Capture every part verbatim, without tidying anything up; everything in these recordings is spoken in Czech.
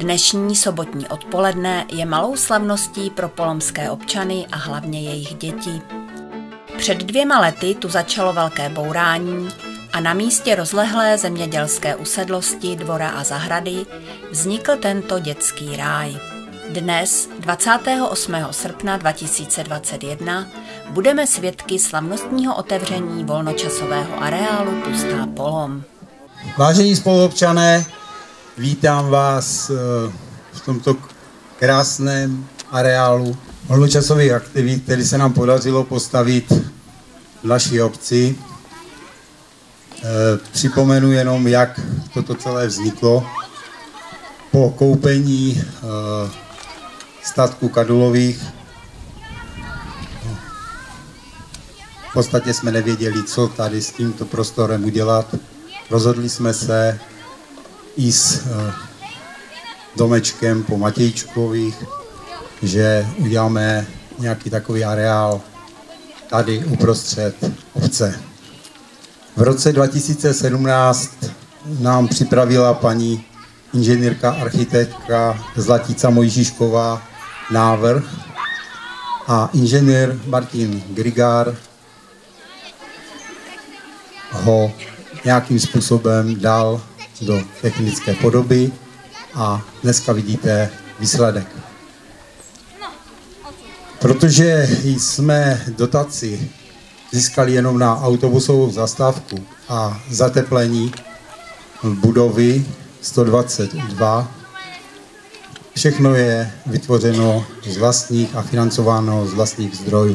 Dnešní sobotní odpoledne je malou slavností pro polomské občany a hlavně jejich děti. Před dvěma lety tu začalo velké bourání a na místě rozlehlé zemědělské usedlosti, dvora a zahrady vznikl tento dětský ráj. Dnes, dvacátého osmého srpna dva tisíce dvacet jedna, budeme svědky slavnostního otevření volnočasového areálu Pustá Polom. Vážení spoluobčané, vítám vás v tomto krásném areálu volnočasových aktivit, který se nám podařilo postavit v naší obci. Připomenu jenom, jak toto celé vzniklo. Po koupení statku Kadulových v podstatě jsme nevěděli, co tady s tímto prostorem udělat. Rozhodli jsme se i s domečkem po Matějčkových, že uděláme nějaký takový areál tady uprostřed obce. V roce dva tisíce sedmnáct nám připravila paní inženýrka, architektka Zlatica Mojžíšková návrh a inženýr Martin Grigár ho nějakým způsobem dal do technické podoby a dneska vidíte výsledek. Protože jsme dotaci získali jenom na autobusovou zastávku a zateplení budovy sto dvacet dva, všechno je vytvořeno z vlastních a financováno z vlastních zdrojů.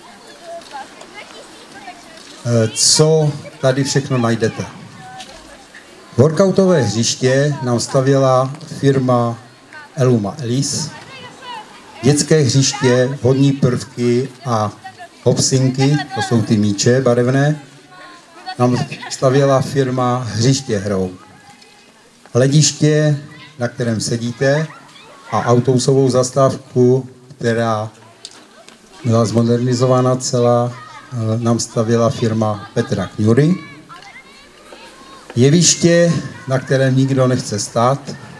Co tady všechno najdete? Workoutové hřiště nám stavěla firma Eluma Elis, dětské hřiště, vodní prvky a hopsinky, to jsou ty míče barevné, nám stavěla firma Hřiště hrou. Hlediště, na kterém sedíte, a autobusovou zastávku, která byla zmodernizována celá, nám stavěla firma Petra Kňury. Jeviště, na kterém nikdo nechce stát,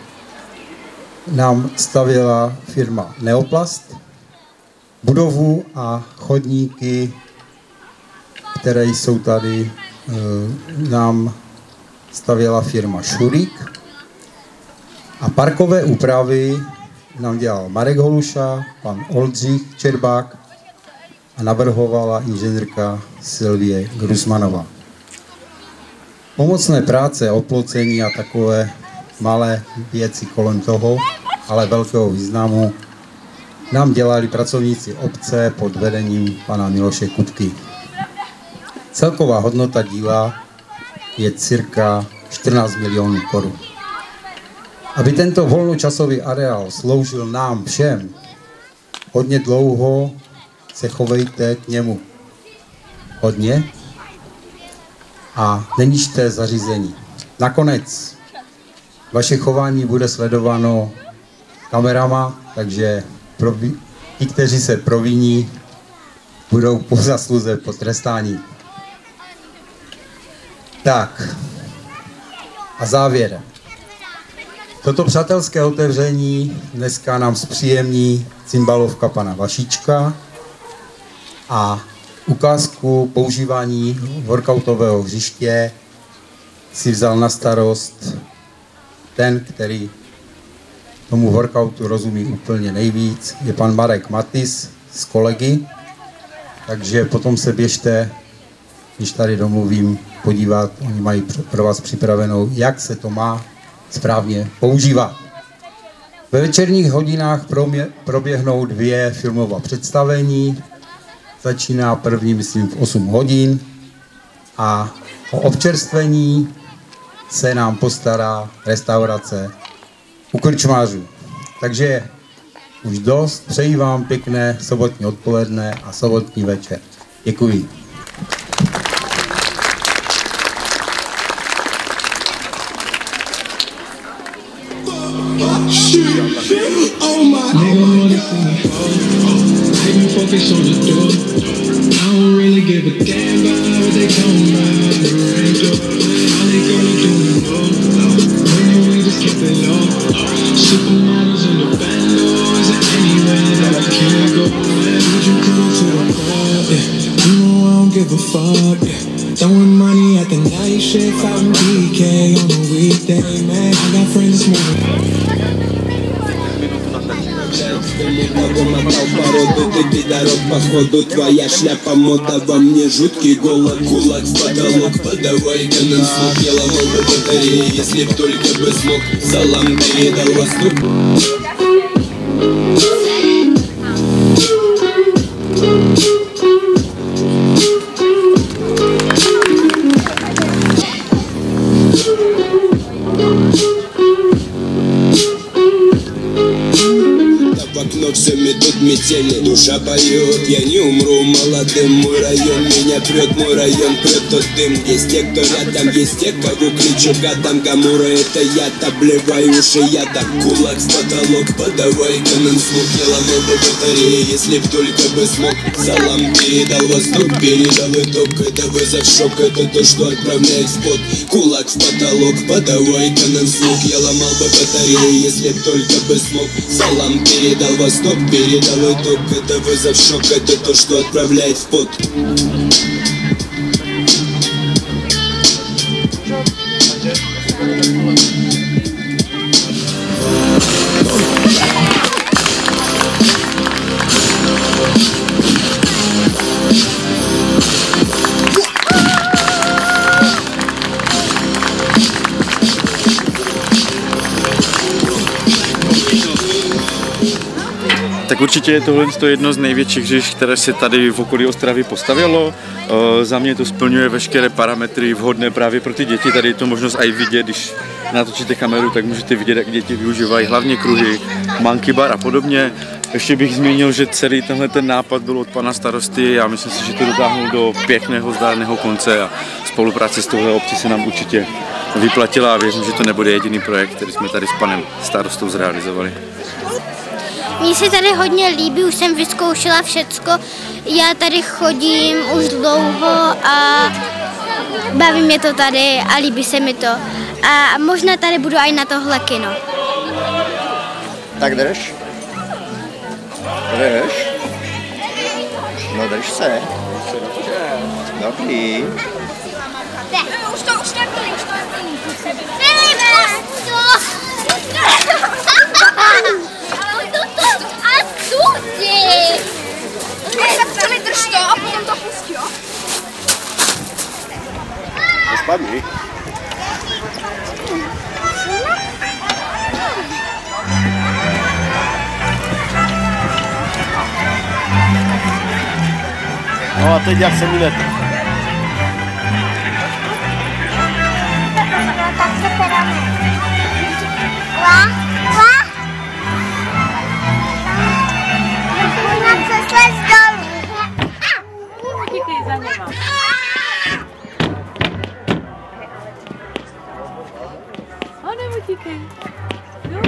nám stavěla firma Neoplast. Budovu a chodníky, které jsou tady, nám stavěla firma Šurík. A parkové úpravy nám dělal Marek Holuša, pan Oldřich Čerbák a navrhovala inženýrka Sylvie Grusmanová. Pomocné práce, oplocení a takové malé věci kolem toho, ale velkého významu, nám dělali pracovníci obce pod vedením pana Miloše Kupky. Celková hodnota díla je cirka čtrnáct milionů korun. Aby tento volnočasový areál sloužil nám všem, hodně dlouho se chovejte k němu. Hodně a nenížte zařízení. Nakonec vaše chování bude sledováno kamerama, takže pro, ti, kteří se proviní, budou po zasluze potrestáni. Tak a závěrem. Toto přátelské otevření dneska nám zpříjemní cymbalovka pana Vašíčka a ukázku používání workoutového hřiště si vzal na starost ten, který tomu workoutu rozumí úplně nejvíc, je pan Marek Matis s kolegy, takže potom se běžte, když tady domluvím, podívat, oni mají pro vás připravenou, jak se to má správně používat. Ve večerních hodinách proběhnou dvě filmová představení, začíná první, myslím, v osm hodin a o občerstvení se nám postará restaurace u krčmářů. Takže už dost, přeji vám pěkné sobotní odpoledne a sobotní večer. Děkuji. Oh my, nigga wanna see me fall. I even focus on the door. I don't really give a damn about what they come about. The range up, all they gonna do is go. When you just keep it low. Supermodels in the bandos and anywhere that I can go. Would you come to the club? Yeah. You know I don't give a fuck. Yeah. Throwing money at the night shift out in B K on a weekday, man. I got friends moving. Намотал породу, ты пидорок, походу твоя шляпа мода во мне жуткий голод. Кулак в потолок, подавай-ка на слух. Я ломал бы батареи, если б только бы смог. Салам передал восток. В все метут метели, душа поет, я не умру молодым. Мой район меня прет, мой район прет тот дым. Есть те, кто рядом, есть те, кого кричу гадом. Гамура это я, обливаю уши ядом. Кулак в потолок, подавай-ка нам слух. Я ломал бы батареи, если б только бы смог. Салам передал восток, передал итог. Это вызов шок, это то, что отправляет в пот. Кулак в потолок, подавай-ка нам слух. Я ломал бы батареи, если б только бы смог. Салам передал восток. Стоп, передал итог, это вызов шок, это то, что отправляет в пот. Tak určitě je tohle jedno z největších hřišť, které se tady v okolí Ostravy postavilo. E, za mě to splňuje veškeré parametry vhodné právě pro ty děti. Tady je to možnost i vidět, když natočíte kameru, tak můžete vidět, jak děti využívají hlavně kruhy, monkey bar a podobně. Ještě bych zmínil, že celý tenhle ten nápad byl od pana starosty. Já myslím si, že to dotáhnul do pěkného, zdárného konce a spolupráce s touhle obcí se nám určitě vyplatila a věřím, že to nebude jediný projekt, který jsme tady s panem starostou zrealizovali. Mně se tady hodně líbí, už jsem vyzkoušela všecko. Já tady chodím už dlouho a baví mě to tady a líbí se mi to. A možná tady budu i na tohle kino. Tak drž. Drž. No drž se. Dobrý. Už to, už to je plný, už to je plný. Filipe! A tudy! Tady drž to a potom to pustí, jo? Nespadni. No a teď jak se minete? Tak se teda Lá, lá. Možná přeslez dolů. Utíkej za něma. O, neutíkej. Jo?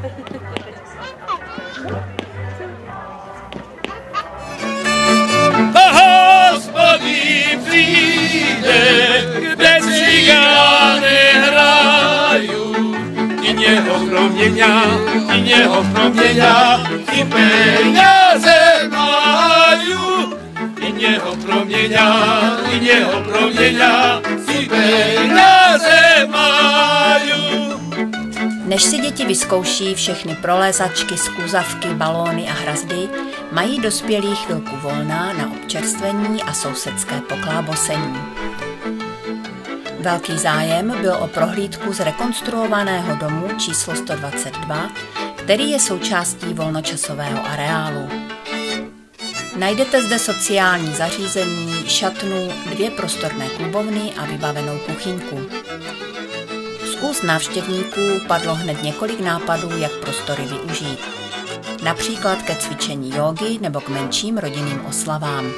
Hospodí přijde, kde cigány hrajú. I něho proměňá, i něho proměňá, i peníze majú. I něho proměňá, i něho proměňá, i peníze majú. Než si děti vyzkouší všechny prolézačky, skluzavky, balóny a hrazdy, mají dospělí chvilku volná na občerstvení a sousedské poklábosení. Velký zájem byl o prohlídku zrekonstruovaného domu číslo sto dvacet dva, který je součástí volnočasového areálu. Najdete zde sociální zařízení, šatnu, dvě prostorné klubovny a vybavenou kuchyňku. Z úst návštěvníků padlo hned několik nápadů, jak prostory využít. Například ke cvičení jógy nebo k menším rodinným oslavám.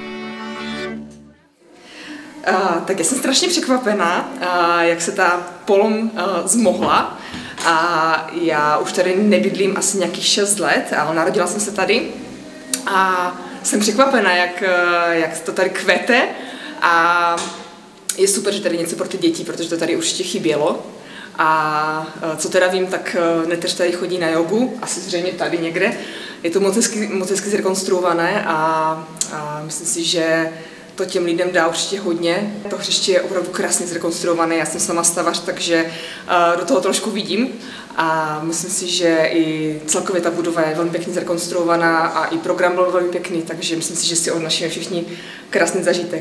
Uh, tak já jsem strašně překvapená, uh, jak se ta Polom uh, zmohla. A já už tady nebydlím asi nějakých šest let, ale narodila jsem se tady. A jsem překvapená, jak, uh, jak to tady kvete. A je super, že tady něco pro ty děti, protože to tady určitě chybělo. A co teda vím, tak neteř tady chodí na jogu, asi zřejmě tady někde. Je to moc hezky, moc hezky zrekonstruované a, a myslím si, že to těm lidem dá určitě hodně. To hřiště je opravdu krásně zrekonstruované, já jsem sama stavař, takže do toho trošku vidím. A myslím si, že i celkově ta budova je velmi pěkně zrekonstruovaná a i program byl velmi pěkný, takže myslím si, že si odnášíme všichni krásný zažitek.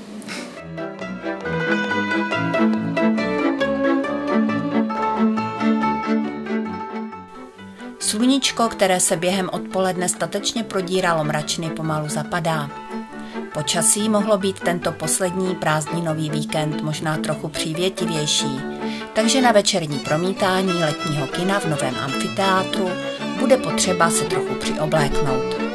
Sluníčko, které se během odpoledne statečně prodíralo mračny, pomalu zapadá. Počasí mohlo být tento poslední prázdninový víkend možná trochu přívětivější, takže na večerní promítání letního kina v novém amfiteátru bude potřeba se trochu přiobléknout.